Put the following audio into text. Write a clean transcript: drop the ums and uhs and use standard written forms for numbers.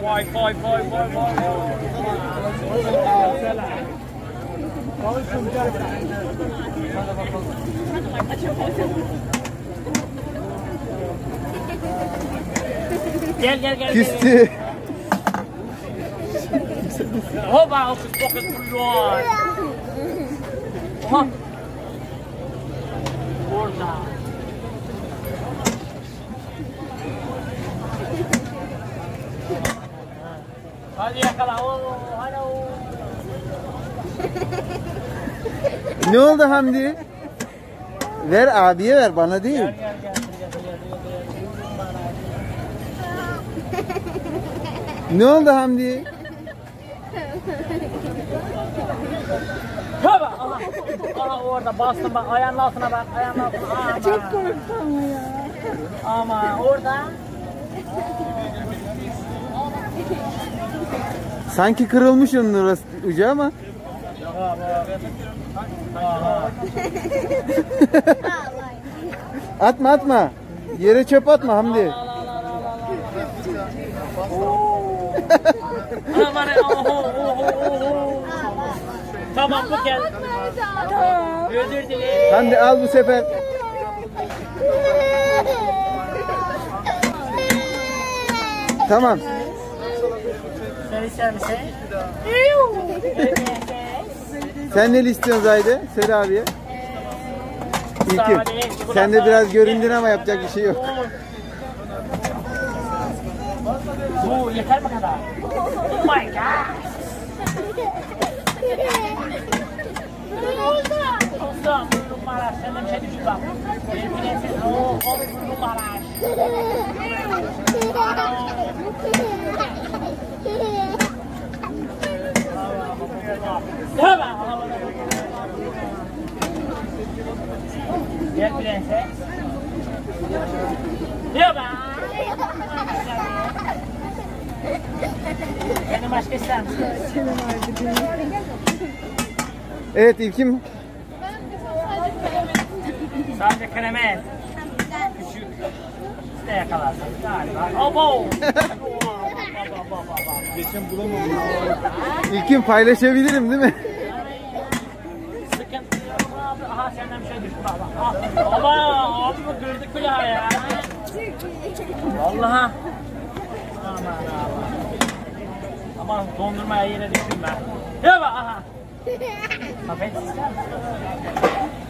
Vay vay vay vay vay. Gel gel gel. Küstü. Hopa, hokus pokus buluyor. Oha. Orada. Hadi yakala. Hadi. Ne oldu Hamdi? Ver abiye ver, bana değil. Gel. Ne oldu Hamdi? Hopa. Aha orada bastım bak. Ayağının altına bak. Ayağının altına. Aman. Çok korktum ama ya. Ama orada. Sanki kırılmış onun orası ucu ama. Atma. Yere çöp atma Hamdi. Aman. Tamam bu gel. Özür dilerim. Hamdi al bu sefer. Tamam. Sen ister misin? Sen ne istiyorsun Zahide? Söyle abiye. İlkim. Sen de biraz göründün ama yapacak bir şey yok. Bu yeter mi kadar? Oh my god. Dostum, Maraş, senden bir şey düşün bak. Benim prenses, o Maraş. Gel prenses. Yaba. Benim başka ister misin? Evet İlkim. Sadece kremet. Küçük. İşte yakalarsın galiba. Abo. Geçen bulamadım. İlkim paylaşabilirim değil mi? Sıkıntı yok abi. Aha senden bir şey düştü bak. Ama abi bu kırdık bile ya. Vallahi. Aman dondurmaya yine düştüm ben. Ya bak aha. Kafes ister misin?